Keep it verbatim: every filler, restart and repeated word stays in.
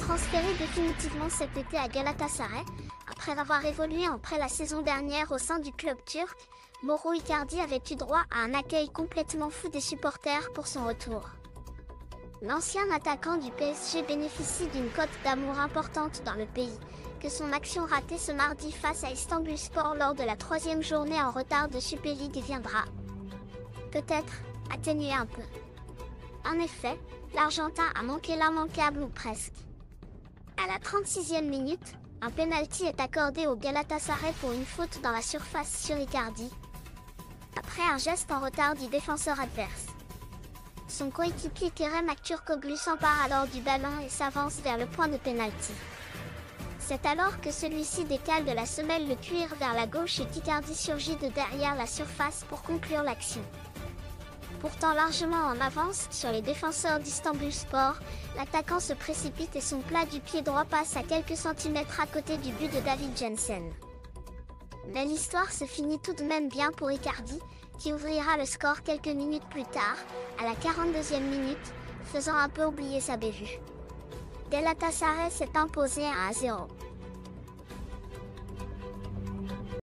Transféré définitivement cet été à Galatasaray, après avoir évolué en prêt la saison dernière au sein du club turc, Mauro Icardi avait eu droit à un accueil complètement fou des supporters pour son retour. L'ancien attaquant du P S G bénéficie d'une cote d'amour importante dans le pays, que son action ratée ce mardi face à Istanbulspor lors de la troisième journée en retard de Super League viendra peut-être atténuer un peu. En effet, l'Argentin a manqué l'immanquable ou presque. À la trente-sixième minute, un pénalty est accordé au Galatasaray pour une faute dans la surface sur Icardi, après un geste en retard du défenseur adverse. Son coéquipier Kerem Aktürkoğlu s'empare alors du ballon et s'avance vers le point de pénalty. C'est alors que celui-ci décale de la semelle le cuir vers la gauche et qu'Icardi surgit de derrière la surface pour conclure l'action. Pourtant largement en avance sur les défenseurs d'Istanbulspor, l'attaquant se précipite et son plat du pied droit passe à quelques centimètres à côté du but de David Jensen. Mais l'histoire se finit tout de même bien pour Icardi, qui ouvrira le score quelques minutes plus tard, à la quarante-deuxième minute, faisant un peu oublier sa bévue. Galatasaray s'est imposé à un à zéro.